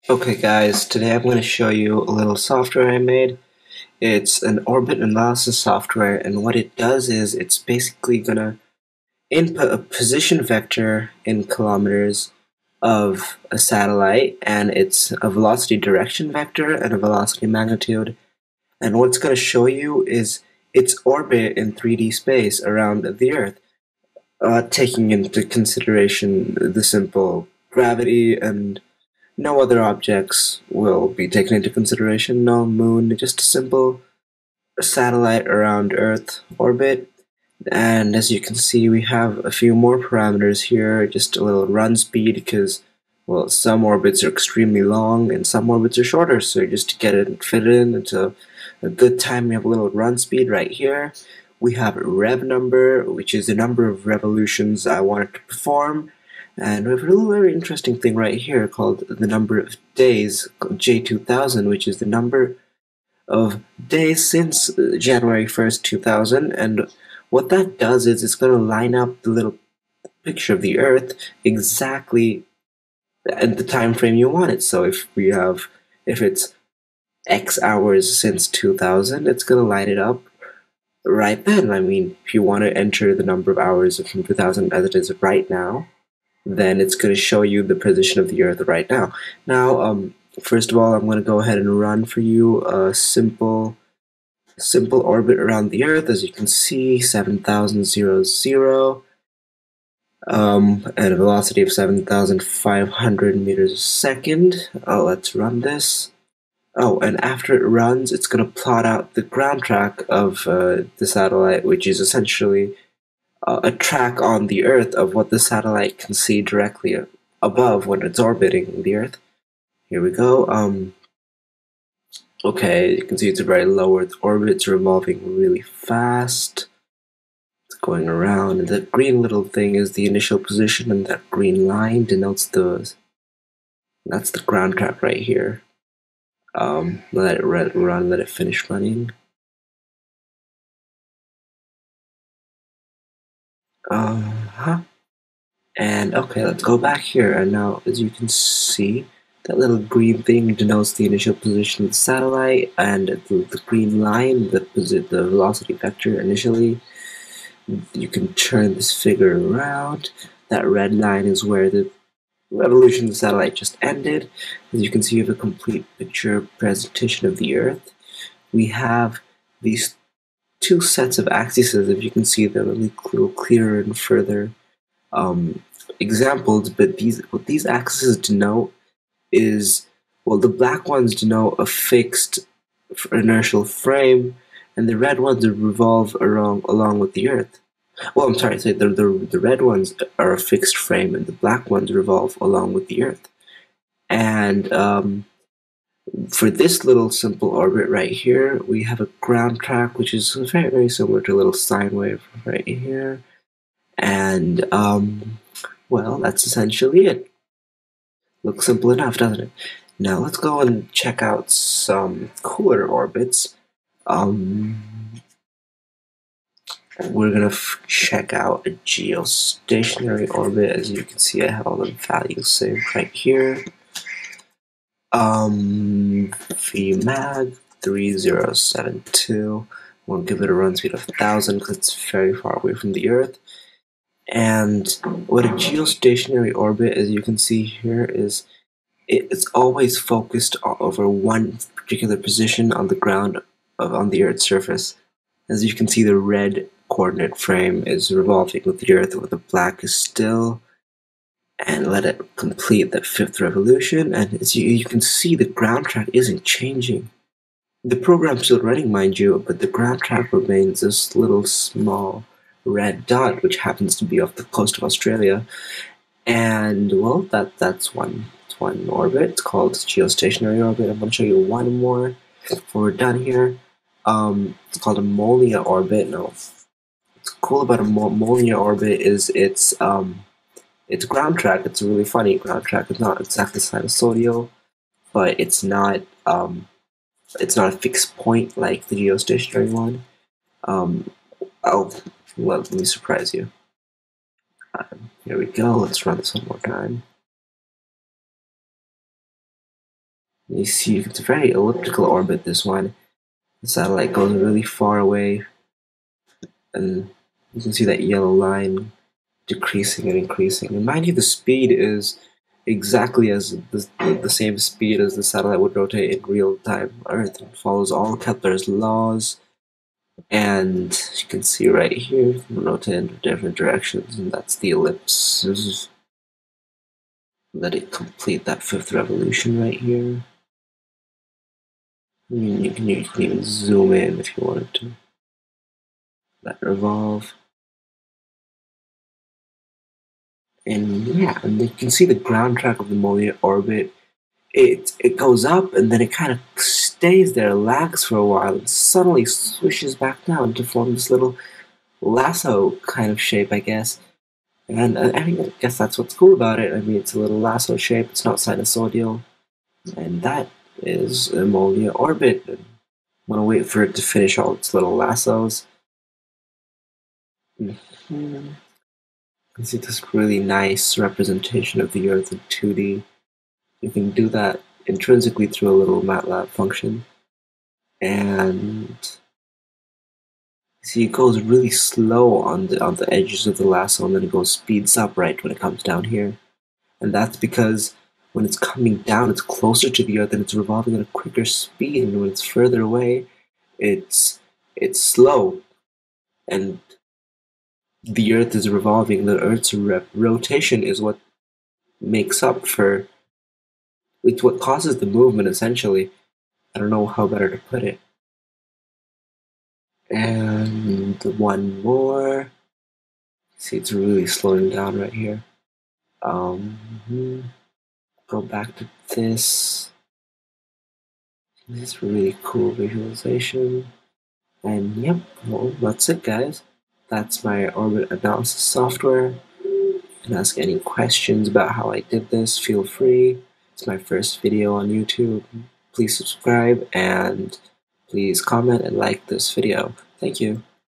Okay guys, today I'm going to show you a little software I made. It's an orbit analysis software, and what it does is it's basically going to input a position vector in kilometers of a satellite, and it's a velocity direction vector and a velocity magnitude. And what it's going to show you is its orbit in 3D space around the Earth, taking into consideration the simple gravity and no other objects will be taken into consideration. No moon, just a simple satellite around Earth orbit. And as you can see, we have a few more parameters here, just a little run speed because, well, some orbits are extremely long and some orbits are shorter, so just to get it fit in into a good time, we have a little run speed right here. We have a rev number, which is the number of revolutions I wanted to perform. And we have a little very interesting thing right here called the number of days, J2000, which is the number of days since January 1st, 2000. And what that does is it's going to line up the little picture of the Earth exactly at the time frame you want it. So if it's X hours since 2000, it's going to line it up right then. I mean, if you want to enter the number of hours from 2000 as it is right now, then it's going to show you the position of the Earth right now. Now, first of all, I'm going to go ahead and run for you a simple orbit around the Earth. As you can see, 7,000 at a velocity of 7,500 meters a second. Let's run this. Oh, and after it runs, it's going to plot out the ground track of the satellite, which is essentially a track on the Earth of what the satellite can see directly above when it's orbiting the Earth. Here we go. Okay, you can see it's a very low Earth orbit. It's revolving really fast. It's going around, and the green little thing is the initial position, and that green line denotes that's the ground track right here. Let it run, let it finish running. And okay, let's go back here, and now as you can see, that little green thing denotes the initial position of the satellite, and the green line, the velocity vector initially. You can turn this figure around. That red line is where the revolution of the satellite just ended. As you can see, you have a complete picture presentation of the Earth. We have these two sets of axes, if you can see them a little clearer and further examples, but what these axes denote is, well, the black ones denote a fixed inertial frame, and the red ones revolve along with the Earth. Well, I'm sorry, the red ones are a fixed frame, and the black ones revolve along with the Earth. And for this little simple orbit right here, we have a ground track, which is very, very similar to a little sine wave right here. And well, that's essentially it. Looks simple enough, doesn't it? Now let's go and check out some cooler orbits. We're gonna check out a geostationary orbit. As you can see, I have all the values saved right here. Vmag 3072. We'll give it a run speed of 1,000 because it's very far away from the Earth. And what a geostationary orbit, as you can see here, is it's always focused over one particular position on the ground on the Earth's surface. As you can see, the red coordinate frame is revolving with the Earth, where the black is still. And let it complete the 5th revolution. And as you can see, the ground track isn't changing. The program's still running, mind you, but the ground track remains this little small red dot, which happens to be off the coast of Australia. And well, that's one orbit. It's called Geostationary Orbit. I'm going to show you one more before we're done here. It's called Emolia Orbit. Now, what's cool about Emolia Orbit is it's ground track. It's a really funny ground track. It's not exactly sinusoidal, but it's not a fixed point like the geostationary one. Well, let me surprise you. Here we go. Let's run this one more time. You see, it's a very elliptical orbit, this one. The satellite goes really far away, and you can see that yellow line decreasing and increasing. And mind you, the speed is exactly as the same speed as the satellite would rotate in real time Earth. It follows all Kepler's laws, and you can see right here, it can rotate in different directions, and that's the ellipse. Let it complete that fifth revolution right here. You can even zoom in if you wanted to. Let revolve. And yeah, and you can see the ground track of the Emolia orbit. It goes up and then it kind of stays there, lags for a while, and suddenly swishes back down to form this little lasso kind of shape, I guess. And I guess that's what's cool about it. I mean, it's a little lasso shape. It's not sinusoidal, and that is Emolia orbit. I'm gonna wait for it to finish all its little lassos. You can see this really nice representation of the Earth in 2D. You can do that intrinsically through a little MATLAB function. And see, it goes really slow on the edges of the lasso, and then it speeds up right when it comes down here. And that's because when it's coming down, it's closer to the Earth and it's revolving at a quicker speed, and when it's further away, it's slow. And the Earth is revolving. The Earth's rotation is what makes up for. It's what causes the movement, essentially. I don't know how better to put it. And one more. See, it's really slowing down right here. Go back to this. This is really cool visualization. And yep, well, that's it, guys. That's my orbit analysis software. You can ask any questions about how I did this, feel free. It's my first video on YouTube. Please subscribe and please comment and like this video. Thank you.